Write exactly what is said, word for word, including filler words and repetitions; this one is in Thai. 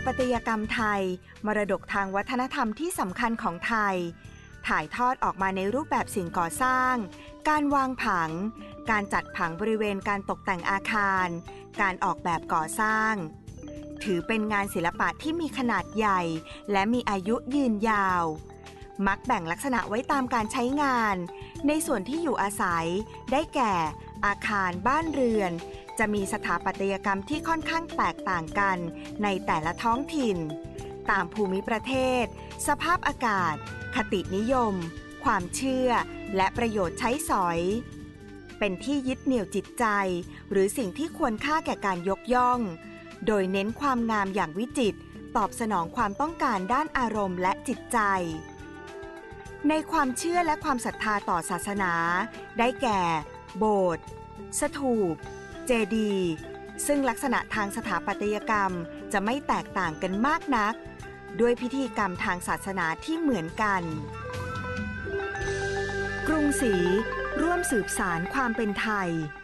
ปัตยกรรมไทยมรดกทางวัฒนธรรมที่สำคัญของไทยถ่ายทอดออกมาในรูปแบบสิ่งก่อสร้างการวางผังการจัดผังบริเวณการตกแต่งอาคารการออกแบบก่อสร้างถือเป็นงานศิลปะที่มีขนาดใหญ่และมีอายุยืนยาวมักแบ่งลักษณะไว้ตามการใช้งานในส่วนที่อยู่อาศัยได้แก่อาคารบ้านเรือนจะมีสถาปัตยกรรมที่ค่อนข้างแตกต่างกันในแต่ละท้องถิ่นตามภูมิประเทศสภาพอากาศคตินิยมความเชื่อและประโยชน์ใช้สอยเป็นที่ยึดเหนี่ยวจิตใจหรือสิ่งที่ควรค่าแก่การยกย่องโดยเน้นความงามอย่างวิจิตรตอบสนองความต้องการด้านอารมณ์และจิตใจในความเชื่อและความศรัทธาต่อศาสนาได้แก่โบสถ์สถูปเจดีย์ซึ่งลักษณะทางสถาปัตยกรรมจะไม่แตกต่างกันมากนักด้วยพิธีกรรมทางศาสนาที่เหมือนกันกรุงศรีร่วมสืบสานความเป็นไทย